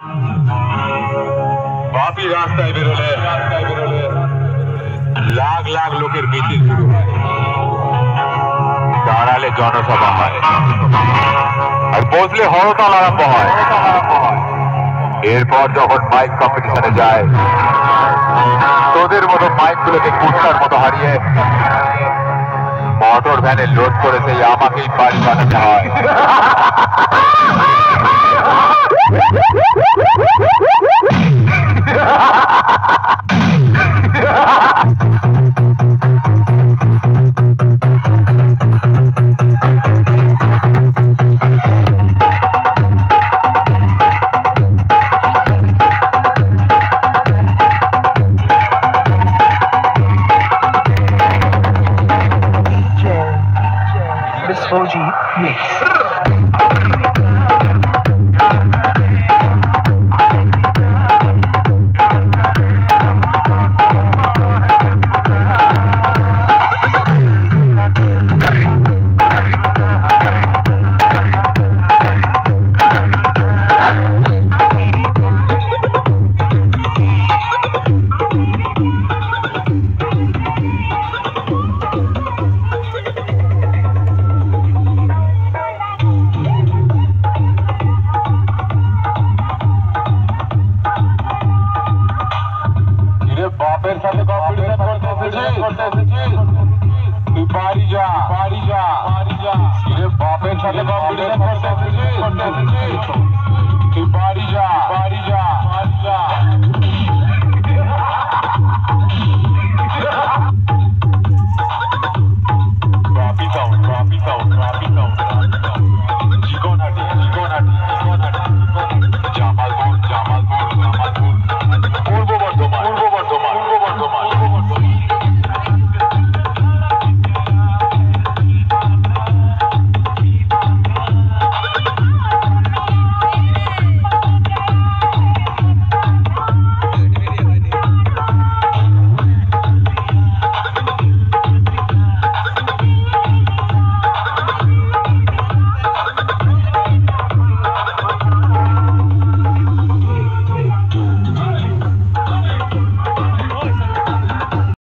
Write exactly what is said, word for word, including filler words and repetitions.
বাপি রাস্তায় বেরোলে রাস্তায় বেরোলে লাখ লাখ লোকের মিছিল শুরু হয়, দাঁড়ালে জনসভা হয়, আর বসলে হরতাল আরম্ভ হয়। এরপর যখন মাইক কম্পিটিশনে যায়, তোদের মতো মাইক গুলোকে কুত্তার মতো হারিয়ে মোটর ভ্যানে লোড করে সেই আমাকেই বাড়ি বানাতে হয়।